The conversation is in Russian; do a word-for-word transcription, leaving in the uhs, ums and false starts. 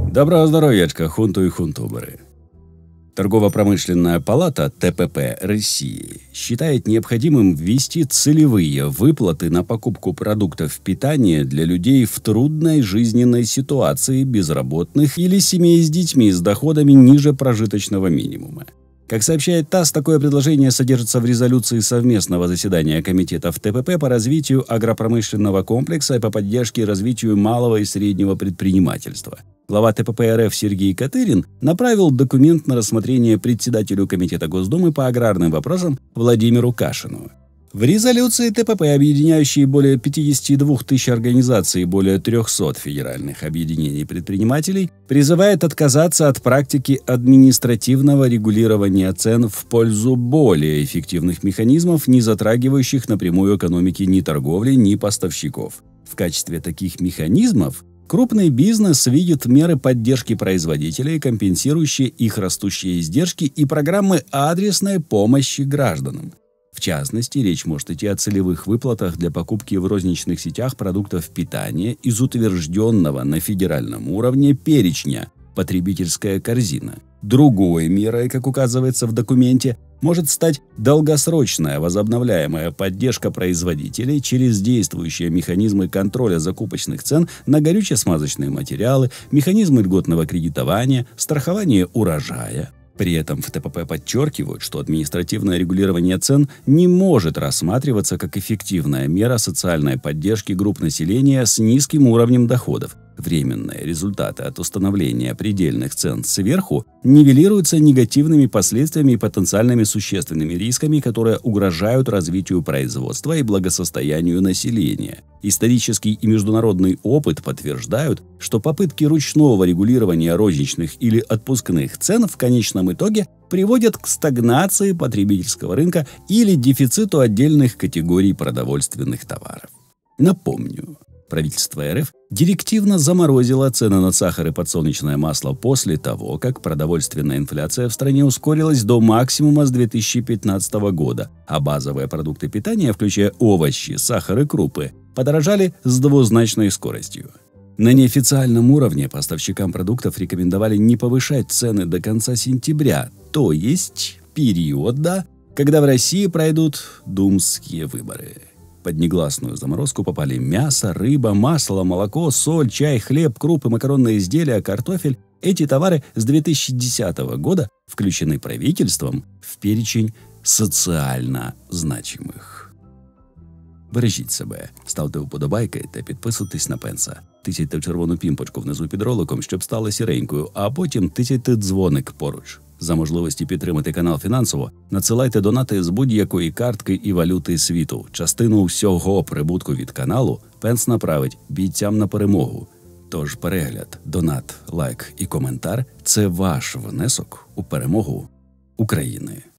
Доброго здоровьячка, хунту и хунтуберы. Торгово-промышленная палата Тэ Пэ Пэ России считает необходимым ввести целевые выплаты на покупку продуктов питания для людей в трудной жизненной ситуации, безработных или семей с детьми с доходами ниже прожиточного минимума. Как сообщает ТАСС, такое предложение содержится в резолюции совместного заседания комитетов Тэ Пэ Пэ по развитию агропромышленного комплекса и по поддержке и развитию малого и среднего предпринимательства. Глава Тэ Пэ Пэ Эр Эф Сергей Катырин направил документ на рассмотрение председателю Комитета Госдумы по аграрным вопросам Владимиру Кашину. В резолюции Тэ Пэ Пэ, объединяющей более пятьдесят два тысяч организаций и более трехсот федеральных объединений предпринимателей, призывает отказаться от практики административного регулирования цен в пользу более эффективных механизмов, не затрагивающих напрямую экономики ни торговли, ни поставщиков. В качестве таких механизмов крупный бизнес видит меры поддержки производителей, компенсирующие их растущие издержки, и программы адресной помощи гражданам. В частности, речь может идти о целевых выплатах для покупки в розничных сетях продуктов питания из утвержденного на федеральном уровне перечня «Потребительская корзина». Другой мерой, как указывается в документе, может стать долгосрочная возобновляемая поддержка производителей через действующие механизмы контроля закупочных цен на горюче-смазочные материалы, механизмы льготного кредитования, страхование урожая. При этом в Тэ Пэ Пэ подчеркивают, что административное регулирование цен не может рассматриваться как эффективная мера социальной поддержки групп населения с низким уровнем доходов. Временные результаты от установления предельных цен сверху нивелируются негативными последствиями и потенциальными существенными рисками, которые угрожают развитию производства и благосостоянию населения. Исторический и международный опыт подтверждают, что попытки ручного регулирования розничных или отпускных цен в конечном итоге приводят к стагнации потребительского рынка или дефициту отдельных категорий продовольственных товаров. Напомню, правительство Эр Эф директивно заморозило цены на сахар и подсолнечное масло после того, как продовольственная инфляция в стране ускорилась до максимума с две тысячи пятнадцатого года, а базовые продукты питания, включая овощи, сахар и крупы, подорожали с двузначной скоростью. На неофициальном уровне поставщикам продуктов рекомендовали не повышать цены до конца сентября, то есть периода, когда в России пройдут думские выборы. Под негласную заморозку попали мясо, рыба, масло, молоко, соль, чай, хлеб, крупы, макаронные изделия, картофель. Эти товары с две тысячи десятого года включены правительством в перечень соціально значимих. Бережіть себе, ставте вподобайки та підписуйтесь на Пенса. Тисяйте червону пімпочку внизу під роликом, щоб стали сіренькою, а потім тисяйте дзвоник поруч. За можливості підтримати канал фінансово, надсилайте донати з будь-якої картки і валюти світу. Частину всього прибутку від каналу Пенс направить бійцям на перемогу. Тож перегляд, донат, лайк і коментар – це ваш внесок у перемогу України.